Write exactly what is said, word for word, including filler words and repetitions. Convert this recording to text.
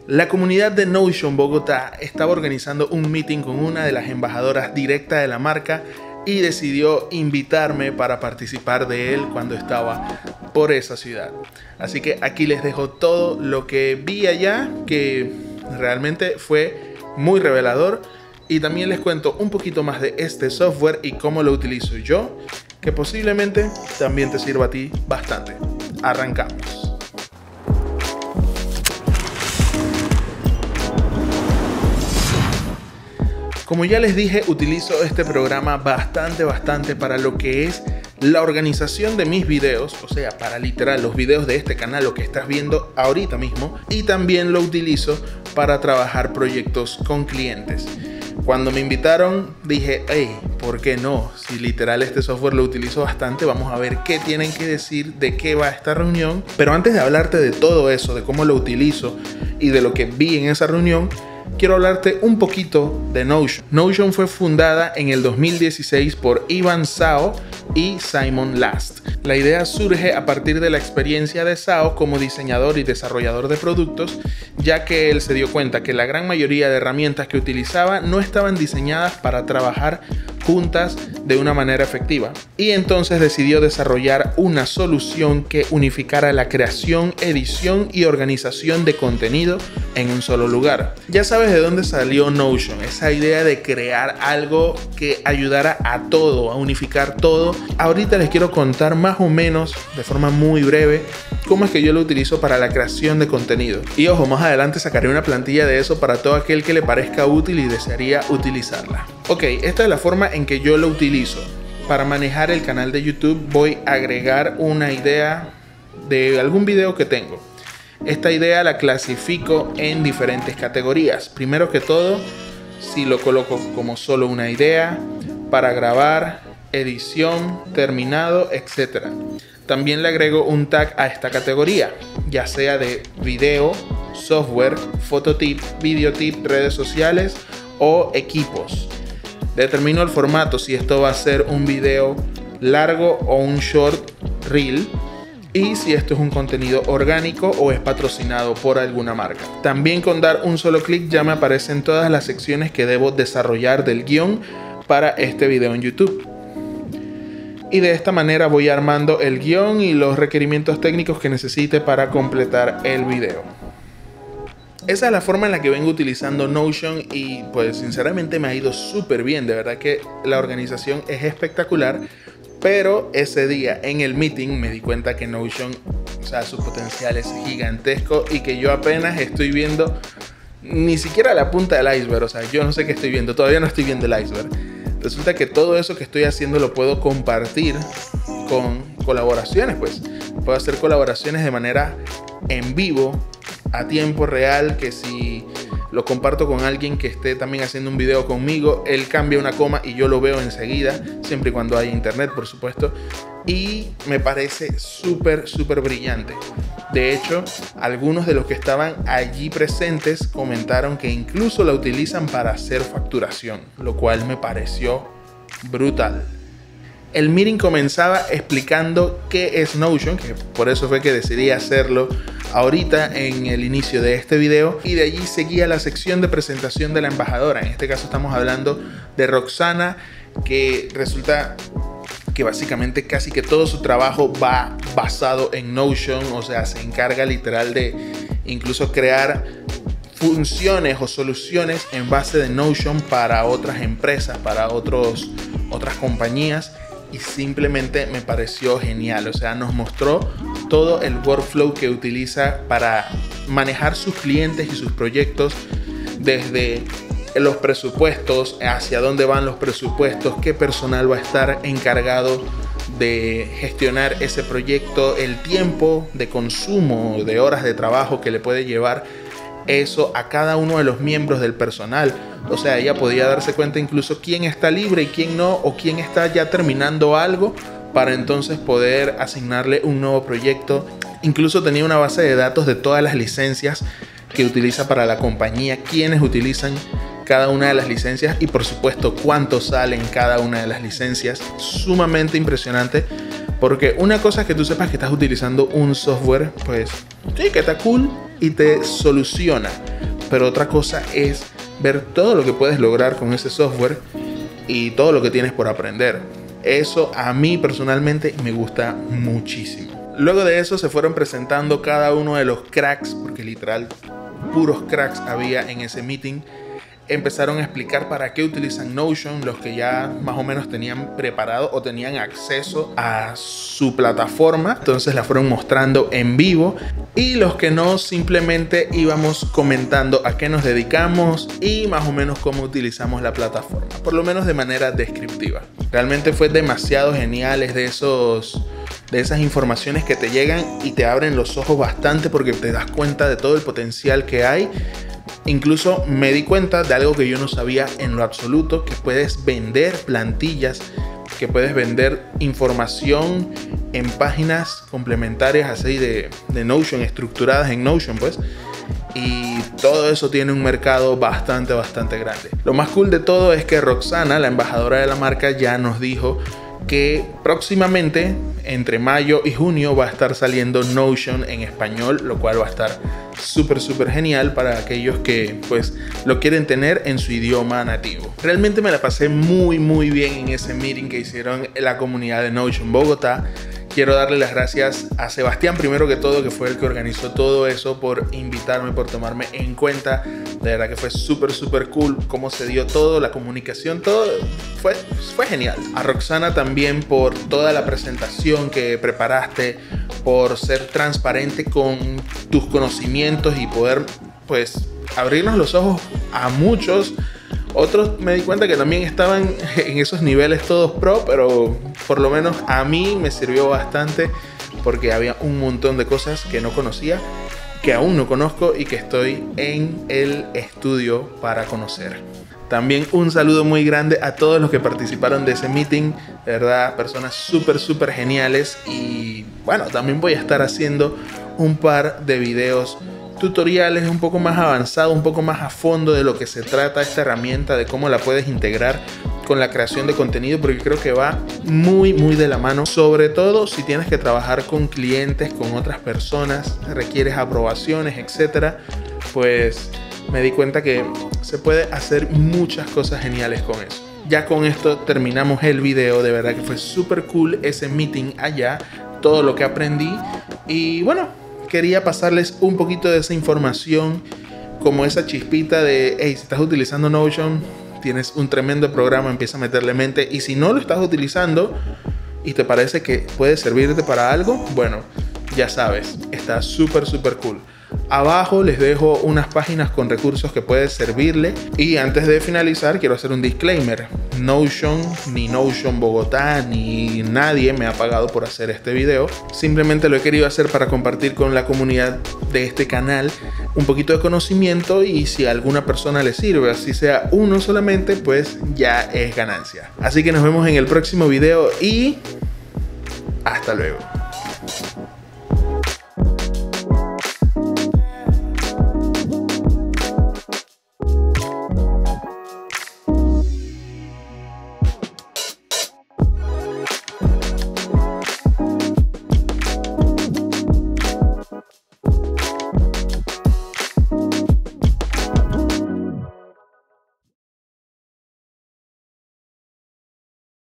La comunidad de Notion Bogotá estaba organizando un meeting con una de las embajadoras directas de la marca y decidió invitarme para participar de él cuando estaba por esa ciudad. Así que aquí les dejo todo lo que vi allá, que realmente fue muy revelador, y también les cuento un poquito más de este software y cómo lo utilizo yo, que posiblemente también te sirva a ti bastante. Arrancamos. Como ya les dije, utilizo este programa bastante, bastante para lo que es la organización de mis videos, o sea, para literal los videos de este canal, lo que estás viendo ahorita mismo, y también lo utilizo para trabajar proyectos con clientes. Cuando me invitaron dije, hey, ¿por qué no? Si literal este software lo utilizo bastante, vamos a ver qué tienen que decir, de qué va esta reunión. Pero antes de hablarte de todo eso, de cómo lo utilizo y de lo que vi en esa reunión, quiero hablarte un poquito de Notion. Notion fue fundada en el dos mil dieciséis por Ivan Zhao y Simon Last. La idea surge a partir de la experiencia de Zhao como diseñador y desarrollador de productos, ya que él se dio cuenta que la gran mayoría de herramientas que utilizaba no estaban diseñadas para trabajar juntas de una manera efectiva, y entonces decidió desarrollar una solución que unificara la creación, edición y organización de contenido en un solo lugar. Ya sabes de dónde salió Notion, esa idea de crear algo que ayudara a todo, a unificar todo. Ahorita les quiero contar más o menos, de forma muy breve, cómo es que yo lo utilizo para la creación de contenido. Y ojo, más adelante sacaré una plantilla de eso para todo aquel que le parezca útil y desearía utilizarla. Ok, esta es la forma en que yo lo utilizo. Para manejar el canal de YouTube voy a agregar una idea de algún video que tengo. Esta idea la clasifico en diferentes categorías. Primero que todo, si lo coloco como solo una idea, para grabar, edición, terminado, etcétera. También le agrego un tag a esta categoría, ya sea de video, software, fototip, videotip, redes sociales o equipos. Determino el formato, si esto va a ser un video largo o un short reel, y si esto es un contenido orgánico o es patrocinado por alguna marca. También con dar un solo clic ya me aparecen todas las secciones que debo desarrollar del guión para este video en YouTube. Y de esta manera voy armando el guión y los requerimientos técnicos que necesite para completar el video. Esa es la forma en la que vengo utilizando Notion y pues sinceramente me ha ido súper bien. De verdad que la organización es espectacular, pero ese día en el meeting me di cuenta que Notion, o sea, su potencial es gigantesco y que yo apenas estoy viendo ni siquiera la punta del iceberg. O sea, yo no sé qué estoy viendo, todavía no estoy viendo el iceberg. Resulta que todo eso que estoy haciendo lo puedo compartir con colaboraciones, pues. Puedo hacer colaboraciones de manera en vivo, a tiempo real, que si lo comparto con alguien que esté también haciendo un video conmigo, él cambia una coma y yo lo veo enseguida, siempre y cuando haya internet, por supuesto. Y me parece súper, súper brillante. De hecho, algunos de los que estaban allí presentes comentaron que incluso la utilizan para hacer facturación, lo cual me pareció brutal. El meeting comenzaba explicando qué es Notion, que por eso fue que decidí hacerlo ahorita en el inicio de este video, y de allí seguía la sección de presentación de la embajadora. En este caso estamos hablando de Roxana, que resulta que básicamente casi que todo su trabajo va basado en Notion, o sea, se encarga literal de incluso crear funciones o soluciones en base de Notion para otras empresas, para otros, otras compañías. Y simplemente me pareció genial. O sea, nos mostró todo el workflow que utiliza para manejar sus clientes y sus proyectos, desde los presupuestos, hacia dónde van los presupuestos, qué personal va a estar encargado de gestionar ese proyecto, el tiempo de consumo de horas de trabajo que le puede llevar eso a cada uno de los miembros del personal. O sea, ella podía darse cuenta incluso quién está libre y quién no, o quién está ya terminando algo, para entonces poder asignarle un nuevo proyecto. Incluso tenía una base de datos de todas las licencias que utiliza para la compañía, quiénes utilizan cada una de las licencias y por supuesto cuánto salen cada una de las licencias. Sumamente impresionante, porque una cosa es que tú sepas que estás utilizando un software, pues sí, que está cool, y te soluciona. Pero otra cosa es ver todo lo que puedes lograr con ese software y todo lo que tienes por aprender. Eso a mí personalmente me gusta muchísimo. Luego de eso se fueron presentando cada uno de los cracks, porque literal puros cracks había en ese meeting. Empezaron a explicar para qué utilizan Notion, los que ya más o menos tenían preparado o tenían acceso a su plataforma. Entonces la fueron mostrando en vivo. Y los que no, simplemente íbamos comentando a qué nos dedicamos y más o menos cómo utilizamos la plataforma. Por lo menos de manera descriptiva. Realmente fue demasiado genial. Es de esos... de esas informaciones que te llegan y te abren los ojos bastante porque te das cuenta de todo el potencial que hay. Incluso me di cuenta de algo que yo no sabía en lo absoluto, que puedes vender plantillas, que puedes vender información en páginas complementarias así de, de Notion, estructuradas en Notion pues. Y todo eso tiene un mercado bastante, bastante grande. Lo más cool de todo es que Roxana, la embajadora de la marca, ya nos dijo que próximamente, entre mayo y junio, va a estar saliendo Notion en español, lo cual va a estar súper, súper genial para aquellos que pues lo quieren tener en su idioma nativo. Realmente me la pasé muy, muy bien en ese meeting que hicieron en la comunidad de Notion Bogotá. Quiero darle las gracias a Sebastián, primero que todo, que fue el que organizó todo eso, por invitarme, por tomarme en cuenta. De verdad que fue súper, súper cool cómo se dio todo, la comunicación, todo fue, fue genial. A Roxana también por toda la presentación que preparaste, por ser transparente con tus conocimientos y poder pues abrirnos los ojos a muchos. Otros me di cuenta que también estaban en esos niveles todos pro, pero por lo menos a mí me sirvió bastante porque había un montón de cosas que no conocía, que aún no conozco y que estoy en el estudio para conocer. También un saludo muy grande a todos los que participaron de ese meeting, de verdad, personas súper, súper geniales. Y bueno, también voy a estar haciendo un par de videos tutoriales un poco más avanzados, un poco más a fondo de lo que se trata esta herramienta, de cómo la puedes integrar con la creación de contenido, porque creo que va muy muy de la mano, sobre todo si tienes que trabajar con clientes, con otras personas, requieres aprobaciones, etcétera. Pues me di cuenta que se puede hacer muchas cosas geniales con eso. Ya con esto terminamos el video. De verdad que fue súper cool ese meeting allá, todo lo que aprendí. Y bueno, quería pasarles un poquito de esa información, como esa chispita de, hey, si estás utilizando Notion, tienes un tremendo programa, empieza a meterle mente. Y si no lo estás utilizando y te parece que puede servirte para algo, bueno, ya sabes, está súper, súper cool. Abajo les dejo unas páginas con recursos que pueden servirle. Y antes de finalizar, quiero hacer un disclaimer. Notion, ni Notion Bogotá, ni nadie me ha pagado por hacer este video. Simplemente lo he querido hacer para compartir con la comunidad de este canal un poquito de conocimiento, y si a alguna persona le sirve, así sea uno solamente, pues ya es ganancia. Así que nos vemos en el próximo video y hasta luego.